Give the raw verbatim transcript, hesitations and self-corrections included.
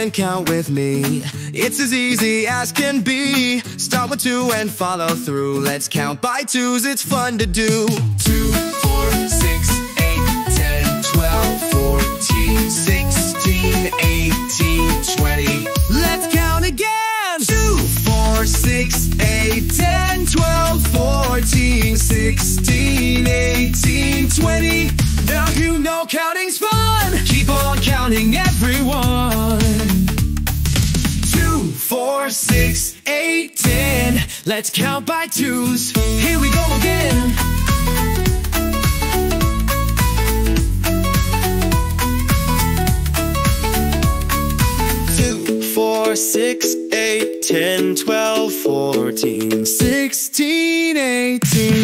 and count with me. It's as easy as can be. Start with two and follow through. Let's count by twos, it's fun to do. Two, four, six, eight, ten, twelve, fourteen, sixteen, eighteen, twenty. Let's count again. Two, four, six, eight, ten, twelve, fourteen, sixteen, eighteen, twenty. Now you know counting's fun. Keep on counting, everyone. Two, four, six, eight, ten. Let's count by twos. Here we go again. Two, four, six, eight, ten, twelve, fourteen, sixteen, eighteen.